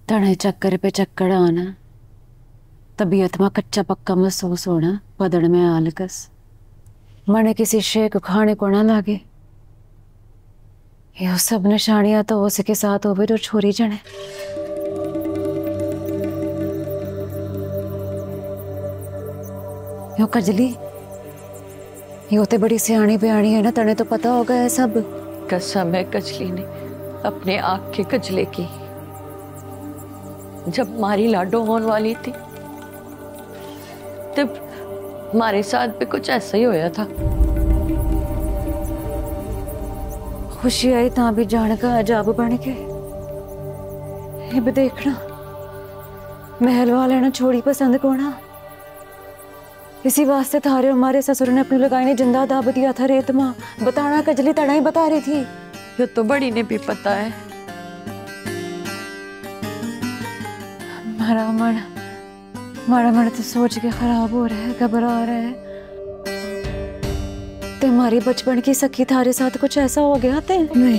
तने चक्कर पे चक्कर आना, तबीयत में कच्चा पक्का महसूस होना, बदन में आलकस, मने किसी शे को खाने को ना लगे। ये सब निशानियां तो उसके साथ होवे जो छोरी जने। यो कजली, यो ते बड़ी सियाणी बयानी है ना, तने तो पता होगा है सब। कसम है कजली ने अपने आँख के कजले की। जब मारी लाडो होने वाली थी तब हमारे साथ भी कुछ ऐसा ही होया था। खुशी आई ता भी जान का अजाब बन के। ये भी देखना, महल वाले ना छोड़ी पसंद कोना। इसी वास्ते थारे हमारे ससुर ने अपनी लगाई ने जिंदा दाब दिया था रेत मां। बताना कजली, तड़ा ही बता रही थी। ये तो बड़ी ने भी पता है। मारा मन तो सोच के खराब हो रहा है, घबरा रहा है। तुम्हारी बचपन की सखी थारे साथ कुछ ऐसा हो गया थे? नहीं,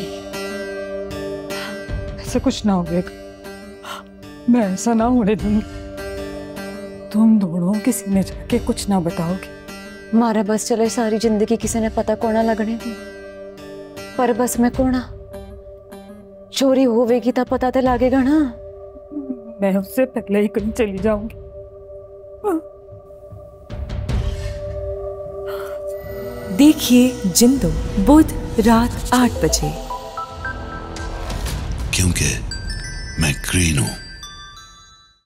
ऐसा कुछ ना हो गया। मैं ऐसा ना होने दूंगी। तुम दोनों किसी ने जाके कुछ ना बताओगे। मारा बस चले सारी जिंदगी किसी ने पता कोना लगने दी, पर बस में कोना चोरी होवेगी तब पता तो लगेगा ना। मैं उससे पहले ही कहीं चली जाऊंगी। देखिए जिंदो बुध रात 8 बजे। क्योंकि मैं ग्रीन हूं।